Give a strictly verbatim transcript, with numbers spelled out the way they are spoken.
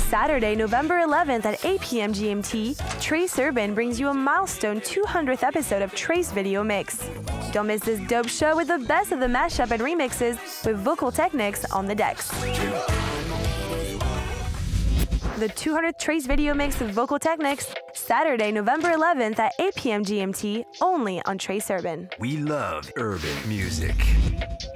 Saturday, November eleventh at eight p m G M T, Trace Urban brings you a milestone two hundredth episode of Trace Video Mix. Don't miss this dope show with the best of the mashup and remixes with Vocal Technics on the decks. The two hundredth Trace Video Mix with Vocal Technics, Saturday, November eleventh at eight p m G M T, only on Trace Urban. We love urban music.